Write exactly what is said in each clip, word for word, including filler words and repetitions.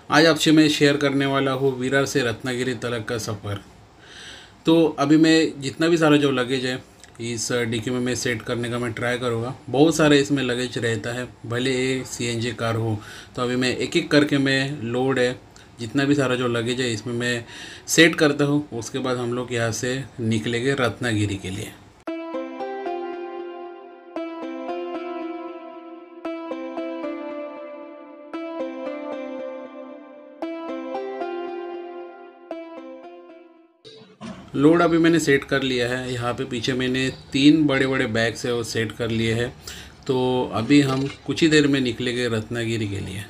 आज आपसे मैं शेयर करने वाला हूँ विरार से रत्नागिरी तक का सफ़र। तो अभी मैं जितना भी सारा जो लगेज है इस डिक्की में मैं सेट करने का मैं ट्राई करूँगा। बहुत सारे इसमें लगेज रहता है, भले ये सीएनजी कार हो। तो अभी मैं एक एक करके मैं लोड है जितना भी सारा जो लगेज है इसमें मैं सेट करता हूँ। उसके बाद हम लोग यहाँ से निकलेंगे रत्नागिरी के लिए। लोड अभी मैंने सेट कर लिया है। यहाँ पे पीछे मैंने तीन बड़े बड़े बैग्स है वो सेट कर लिए हैं। तो अभी हम कुछ ही देर में निकलेंगे रत्नागिरी के लिए।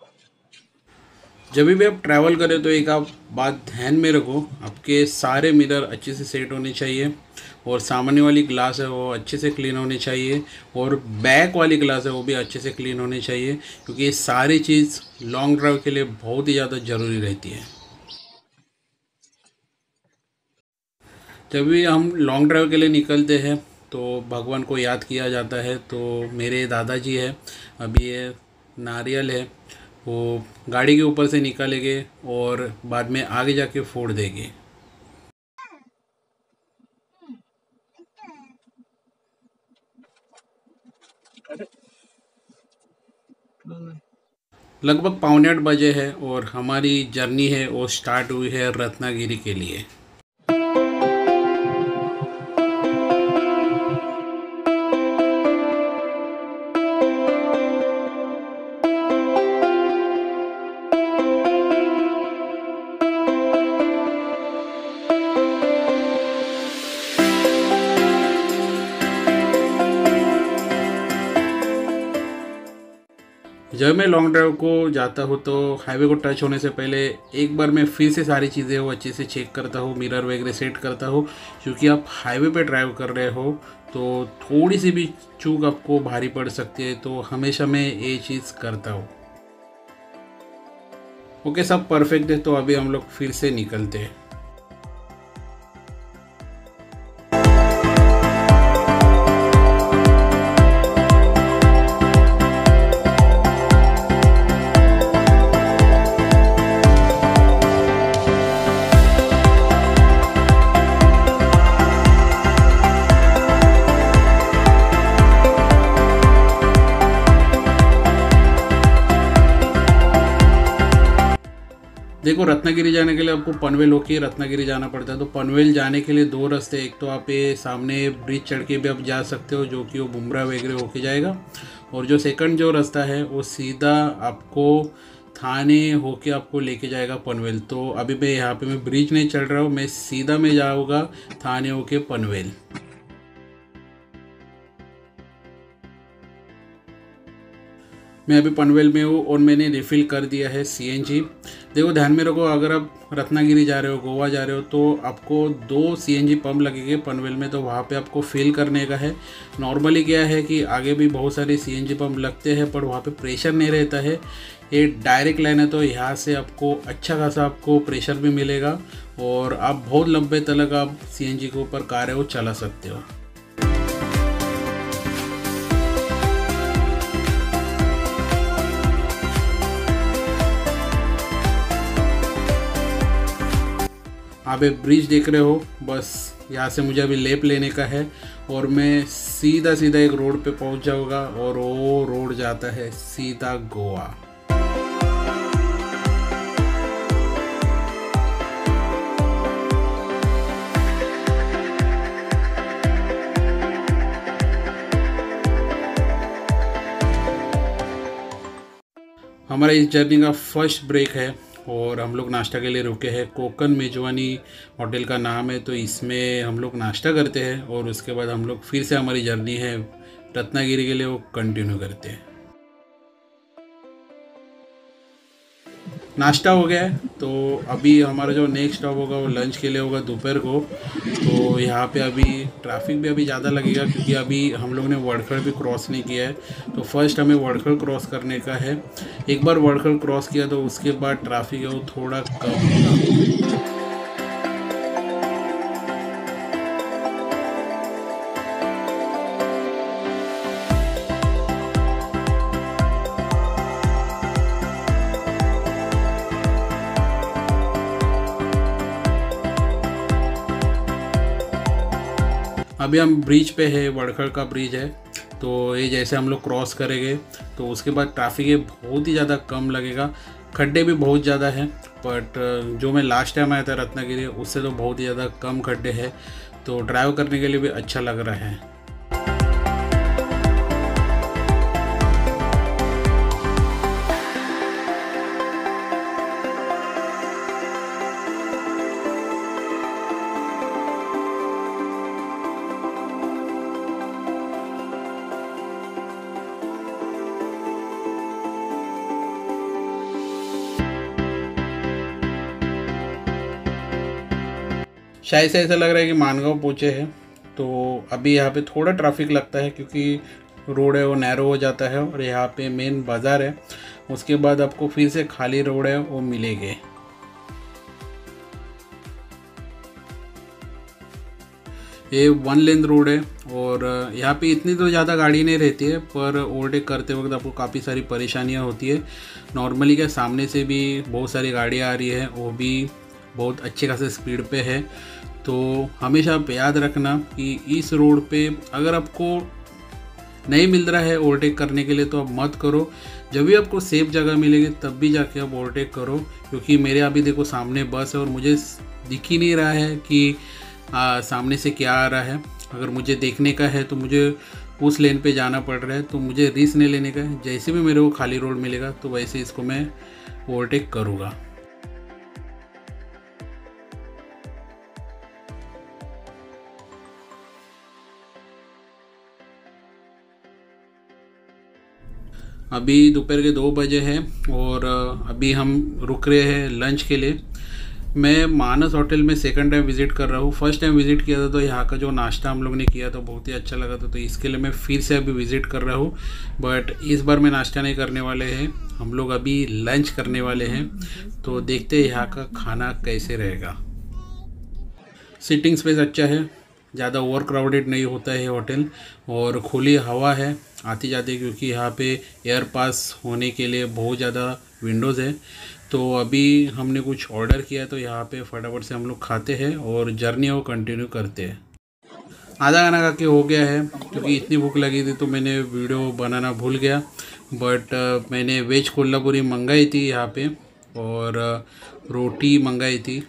जब भी आप ट्रैवल करें तो एक आप बात ध्यान में रखो, आपके सारे मिरर अच्छे से सेट होने चाहिए और सामने वाली ग्लास है वो अच्छे से क्लीन होनी चाहिए और बैक वाली ग्लास है वो भी अच्छे से क्लीन होनी चाहिए, क्योंकि ये सारी चीज़ लॉन्ग ड्राइव के लिए बहुत ही ज़्यादा ज़रूरी रहती है। जब भी हम लॉन्ग ड्राइव के लिए निकलते हैं तो भगवान को याद किया जाता है। तो मेरे दादाजी है, अभी ये नारियल है वो गाड़ी के ऊपर से निकालेंगे और बाद में आगे जाके फोड़ देंगे। लगभग पौने आठ बजे है और हमारी जर्नी है वो स्टार्ट हुई है रत्नागिरी के लिए। जब मैं लॉन्ग ड्राइव को जाता हूँ तो हाईवे को टच होने से पहले एक बार मैं फिर से सारी चीज़ें वो अच्छे से चेक करता हूँ, मिरर वगैरह सेट करता हूँ, क्योंकि आप हाईवे पे ड्राइव कर रहे हो तो थोड़ी सी भी चूक आपको भारी पड़ सकती है। तो हमेशा मैं ये चीज़ करता हूँ। ओके, सब परफेक्ट है। तो अभी हम लोग फिर से निकलते हैं। देखो, रत्नागिरी जाने के लिए आपको पनवेल होके रत्नागिरी जाना पड़ता है। तो पनवेल जाने के लिए दो रास्ते, एक तो आप ये सामने ब्रिज चढ़ के भी आप जा सकते हो जो कि वो बुमरा वगैरह होके जाएगा, और जो सेकंड जो रास्ता है वो सीधा आपको थाने होके आपको लेके जाएगा पनवेल। तो अभी मैं यहाँ पे मैं ब्रिज नहीं चढ़ रहा हूँ, मैं सीधा में जाऊँगा थाने होके पनवेल। मैं अभी पनवेल में हूँ और मैंने रिफ़िल कर दिया है सीएनजी। देखो, ध्यान में रखो, अगर आप रत्नागिरी जा रहे हो, गोवा जा रहे हो, तो आपको दो सीएनजी पंप लगेंगे पनवेल में। तो वहाँ पे आपको फिल करने का है। नॉर्मली क्या है कि आगे भी बहुत सारे सीएनजी पंप लगते हैं पर वहाँ पे प्रेशर नहीं रहता है। ये डायरेक्ट लाइन है तो यहाँ से आपको अच्छा खासा आपको प्रेशर भी मिलेगा और आप बहुत लंबे तक आप सीएनजी के ऊपर कार है वो चला सकते हो। आप एक ब्रिज देख रहे हो, बस यहाँ से मुझे अभी लेप लेने का है और मैं सीधा सीधा एक रोड पे पहुँच जाऊँगा और वो रोड जाता है सीधा गोवा। हमारा इस जर्नी का फर्स्ट ब्रेक है और हम लोग नाश्ता के लिए रुके हैं। कोकन मेजवानी होटल का नाम है। तो इसमें हम लोग नाश्ता करते हैं और उसके बाद हम लोग फिर से हमारी जर्नी है रत्नागिरी के लिए वो कंटिन्यू करते हैं। नाश्ता हो गया है तो अभी हमारा जो नेक्स्ट स्टॉप होगा वो लंच के लिए होगा दोपहर को। तो यहाँ पे अभी ट्रैफिक भी अभी ज़्यादा लगेगा क्योंकि अभी हम लोग ने वड़खड़ भी क्रॉस नहीं किया है। तो फर्स्ट हमें वड़खड़ क्रॉस करने का है। एक बार वड़खड़ क्रॉस किया तो उसके बाद ट्रैफिक है वो थोड़ा कम होगा। अभी हम ब्रिज पे है, वड़खड़ का ब्रिज है। तो ये जैसे हम लोग क्रॉस करेंगे तो उसके बाद ट्रैफिक ये बहुत ही ज़्यादा कम लगेगा, खड्डे भी बहुत ज़्यादा हैं, बट जो मैं लास्ट टाइम आया था रत्नागिरी उससे तो बहुत ही ज़्यादा कम खड्डे हैं, तो ड्राइव करने के लिए भी अच्छा लग रहा है। शायद से ऐसा लग रहा है कि मानगांव पहुँचे हैं। तो अभी यहाँ पे थोड़ा ट्रैफिक लगता है क्योंकि रोड है वो नैरो हो जाता है और यहाँ पे मेन बाज़ार है, उसके बाद आपको फिर से खाली रोड है वो मिलेंगे। ये वन लेन रोड है और यहाँ पे इतनी तो ज़्यादा गाड़ी नहीं रहती है, पर ओवरटेक करते वक्त आपको काफ़ी सारी परेशानियाँ होती है। नॉर्मली क्या सामने से भी बहुत सारी गाड़ियाँ आ रही है, वो भी बहुत अच्छे खासे स्पीड पे है। तो हमेशा आप याद रखना कि इस रोड पे अगर आपको नहीं मिल रहा है ओवरटेक करने के लिए तो आप मत करो। जब भी आपको सेफ जगह मिलेगी तब भी जाके आप ओवरटेक करो, क्योंकि मेरे अभी देखो सामने बस है और मुझे दिख ही नहीं रहा है कि आ, सामने से क्या आ रहा है। अगर मुझे देखने का है तो मुझे उस लेन पे जाना पड़ रहा है, तो मुझे रिस्क नहीं लेने का है। जैसे भी मेरे को खाली रोड मिलेगा तो वैसे इसको मैं ओवरटेक करूँगा। अभी दोपहर के दो बजे हैं और अभी हम रुक रहे हैं लंच के लिए। मैं मानस होटल में सेकंड टाइम विज़िट कर रहा हूँ। फर्स्ट टाइम विज़िट किया था तो यहाँ का जो नाश्ता हम लोग ने किया तो बहुत ही अच्छा लगा था, तो इसके लिए मैं फिर से अभी विज़िट कर रहा हूँ। बट इस बार मैं नाश्ता नहीं करने वाले हैं, हम लोग अभी लंच करने वाले हैं। तो देखते हैं यहाँ का खाना कैसे रहेगा। सिटिंग स्पेस अच्छा है, ज़्यादा ओवर क्राउडेड नहीं होता है होटल, और खुली हवा है आती जाती, क्योंकि यहाँ पे एयर पास होने के लिए बहुत ज़्यादा विंडोज़ है। तो अभी हमने कुछ ऑर्डर किया तो यहाँ पे फटाफट से हम लोग खाते हैं और जर्नी वो कंटिन्यू करते हैं। आधा खाना खा के हो गया है, क्योंकि इतनी भूख लगी थी तो मैंने वीडियो बनाना भूल गया। बट मैंने वेज कोल्हापुरी मंगाई थी यहाँ पे, और रोटी मंगाई थी।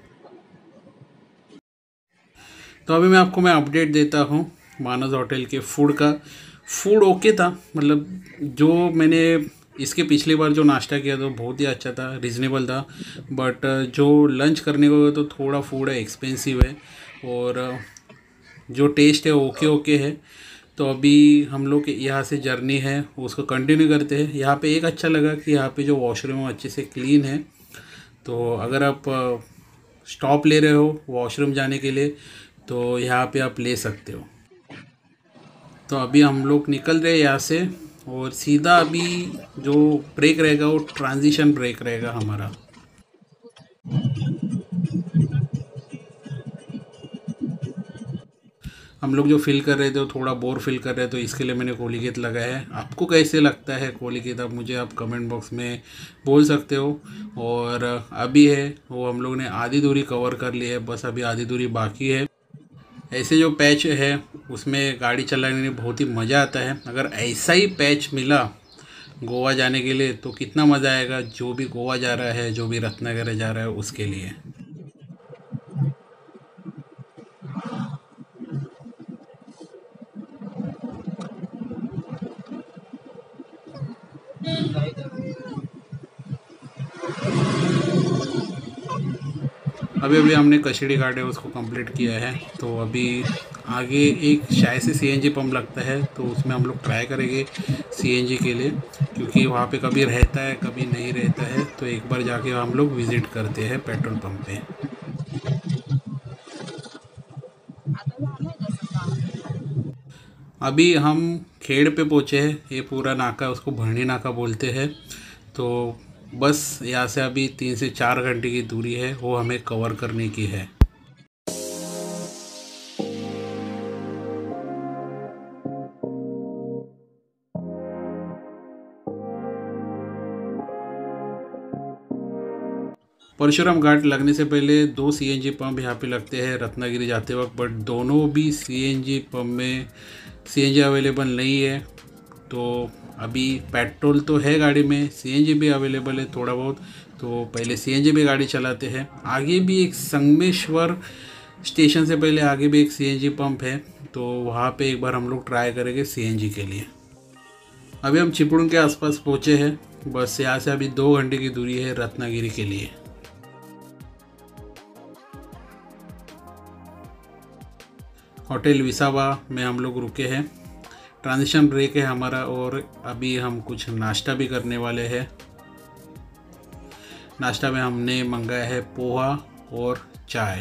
तो अभी मैं आपको मैं अपडेट देता हूँ मानस होटल के फूड का। फूड ओके था, मतलब जो मैंने इसके पिछली बार जो नाश्ता किया तो बहुत ही अच्छा था, रिजनेबल था। बट जो लंच करने को तो थोड़ा फूड है एक्सपेंसिव है, और जो टेस्ट है ओके ओके है। तो अभी हम लोग यहाँ से जर्नी है उसको कंटिन्यू करते हैं। यहाँ पे एक अच्छा लगा कि यहाँ पे जो वॉशरूम है अच्छे से क्लीन है। तो अगर आप स्टॉप ले रहे हो वॉशरूम जाने के लिए तो यहाँ पे आप ले सकते हो। तो अभी हम लोग निकल रहे हैं यहाँ से, और सीधा अभी जो ब्रेक रहेगा वो ट्रांजिशन ब्रेक रहेगा हमारा। हम लोग जो फील कर रहे थे वो थोड़ा बोर फील कर रहे थे, तो इसके लिए मैंने कोलिगेट लगाया है। आपको कैसे लगता है कोलिगेट, आप मुझे आप कमेंट बॉक्स में बोल सकते हो। और अभी है वो हम लोग ने आधी दूरी कवर कर ली है, बस अभी आधी दूरी बाकी है। ऐसे जो पैच है उसमें गाड़ी चलाने में बहुत ही मज़ा आता है। अगर ऐसा ही पैच मिला गोवा जाने के लिए तो कितना मज़ा आएगा, जो भी गोवा जा रहा है, जो भी रत्नागिरी जा रहा है उसके लिए। अभी अभी हमने कचड़ी घाट है उसको कंप्लीट किया है। तो अभी आगे एक शायद से सीएनजी पंप लगता है, तो उसमें हम लोग ट्राई करेंगे सीएनजी के लिए, क्योंकि वहाँ पे कभी रहता है कभी नहीं रहता है। तो एक बार जाके हम लोग विज़िट करते हैं पेट्रोल पंप पे। अभी हम खेड़ पे पहुँचे हैं, ये पूरा नाका उसको भरनी नाका बोलते हैं। तो बस यहाँ से अभी तीन से चार घंटे की दूरी है वो हमें कवर करने की है। परशुराम घाट लगने से पहले दो सीएनजी पंप यहाँ पे लगते हैं रत्नागिरी जाते वक्त, बट दोनों भी सीएनजी पंप में सीएनजी अवेलेबल नहीं है। तो अभी पेट्रोल तो है गाड़ी में, सीएनजी भी अवेलेबल है थोड़ा बहुत, तो पहले सीएनजी में गाड़ी चलाते हैं। आगे भी एक संगमेश्वर स्टेशन से पहले आगे भी एक सीएनजी पंप है, तो वहाँ पे एक बार हम लोग ट्राई करेंगे सीएनजी के लिए। अभी हम चिपळूण के आसपास पहुँचे हैं, बस यहाँ से अभी दो घंटे की दूरी है रत्नागिरी के लिए। होटल विसावा में हम लोग रुके हैं, ट्रांजिशन ब्रेक है हमारा और अभी हम कुछ नाश्ता भी करने वाले हैं। नाश्ता में हमने मंगाया है पोहा और चाय।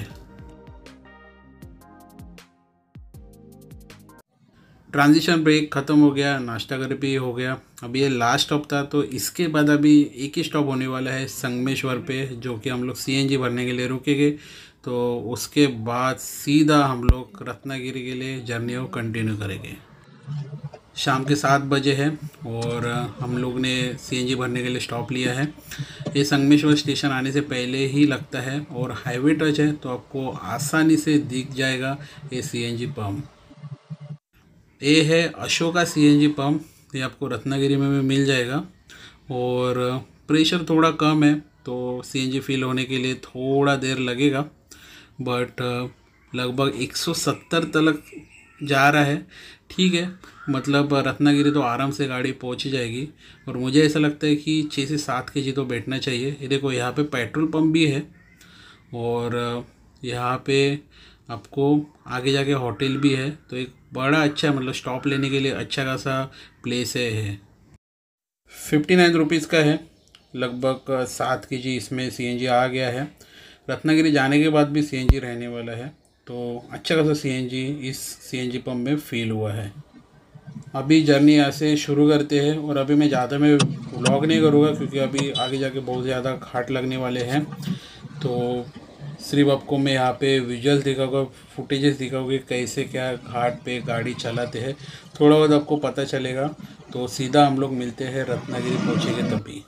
ट्रांजिशन ब्रेक ख़त्म हो गया, नाश्ता कर भी हो गया। अभी ये लास्ट स्टॉप था, तो इसके बाद अभी एक ही स्टॉप होने वाला है संगमेश्वर पे, जो कि हम लोग सीएनजी भरने के लिए रुकेंगे। तो उसके बाद सीधा हम लोग रत्नागिरी के लिए जर्नी को कंटिन्यू करेंगे। शाम के सात बजे है और हम लोग ने सीएनजी भरने के लिए स्टॉप लिया है। ये संगमेश्वर स्टेशन आने से पहले ही लगता है और हाईवे टच है, तो आपको आसानी से दिख जाएगा ये सीएनजी पंप। ये है अशोका सीएनजी पंप, ये आपको रत्नागिरी में भी मिल जाएगा और प्रेशर थोड़ा कम है, तो सीएनजी फिल होने के लिए थोड़ा देर लगेगा, बट लगभग एक सौ सत्तर तक जा रहा है। ठीक है, मतलब रत्नागिरी तो आराम से गाड़ी पहुंच ही जाएगी और मुझे ऐसा लगता है कि छः से सात के जी तो बैठना चाहिए। ये देखो यहाँ पे पेट्रोल पंप भी है और यहाँ पे आपको आगे जाके होटल भी है, तो एक बड़ा अच्छा मतलब स्टॉप लेने के लिए अच्छा खासा प्लेस है। फिफ्टी नाइन रुपीज़ का है, लगभग सात के जी इसमें सीएनजी आ गया है। रत्नागिरी जाने के बाद भी सीएनजी रहने वाला है, तो अच्छा खासा सीएनजी इस सीएनजी पंप में फील हुआ है। अभी जर्नी यहाँ से शुरू करते हैं और अभी मैं ज़्यादा मैं व्लॉग नहीं करूँगा क्योंकि अभी आगे जाके बहुत ज़्यादा घाट लगने वाले हैं, तो सिर्फ आपको मैं यहाँ पे विजुअल दिखाऊंगा, फुटेजेस दिखाऊंगी कैसे क्या घाट पे गाड़ी चलाते हैं, थोड़ा बहुत आपको पता चलेगा। तो सीधा हम लोग मिलते हैं रत्नागिरी पहुँचेंगे तभी।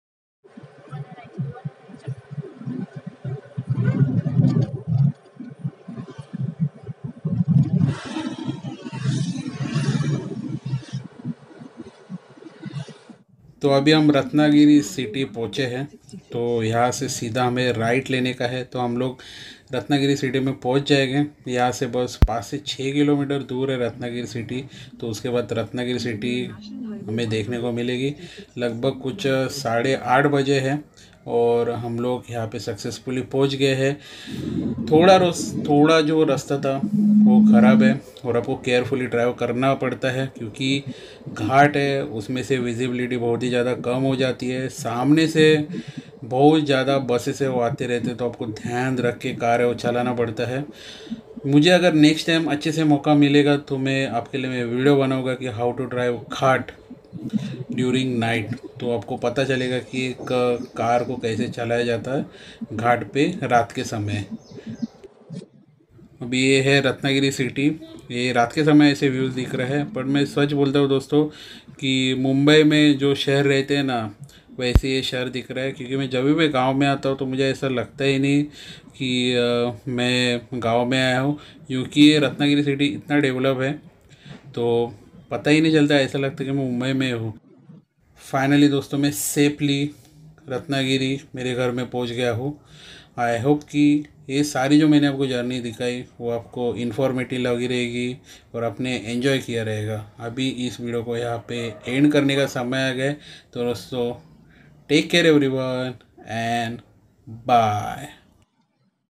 तो अभी हम रत्नागिरी सिटी पहुँचे हैं, तो यहाँ से सीधा हमें राइट लेने का है, तो हम लोग रत्नागिरी सिटी में पहुँच जाएंगे। यहाँ से बस पाँच से छः किलोमीटर दूर है रत्नागिरी सिटी, तो उसके बाद रत्नागिरी सिटी हमें देखने को मिलेगी। लगभग कुछ साढ़े आठ बजे है और हम लोग यहाँ पे सक्सेसफुली पहुँच गए हैं। थोड़ा रोस थोड़ा जो रास्ता था वो ख़राब है और आपको केयरफुली ड्राइव करना पड़ता है क्योंकि घाट है, उसमें से विजिबिलिटी बहुत ही ज़्यादा कम हो जाती है। सामने से बहुत ज़्यादा बसेस है वो आते रहते हैं, तो आपको ध्यान रख के कार वो चलाना पड़ता है। मुझे अगर नेक्स्ट टाइम अच्छे से मौका मिलेगा तो मैं आपके लिए मैं वीडियो बनाऊंगा कि how to drive ghat during night, तो आपको पता चलेगा कि एक कार को कैसे चलाया जाता है घाट पे रात के समय। अभी ये है रत्नागिरी सिटी, ये रात के समय ऐसे व्यूज़ दिख रहा है, पर मैं सच बोलता हूँ दोस्तों कि मुंबई में जो शहर रहते हैं ना वैसे ये शहर दिख रहा है, क्योंकि मैं जब भी मैं गांव में आता हूँ तो मुझे ऐसा लगता ही नहीं कि आ, मैं गांव में आया हूँ, क्योंकि ये रत्नागिरी सिटी इतना डेवलप है तो पता ही नहीं चलता, ऐसा लगता है कि मैं मुंबई में हूँ। फाइनली दोस्तों मैं सेफली रत्नागिरी मेरे घर में पहुँच गया हूँ। आई होप कि ये सारी जो मैंने आपको जर्नी दिखाई वो आपको इन्फॉर्मेटिव लगी रहेगी और आपने एंजॉय किया रहेगा। अभी इस वीडियो को यहाँ पे एंड करने का समय आ गया, तो दोस्तों take care everyone and bye.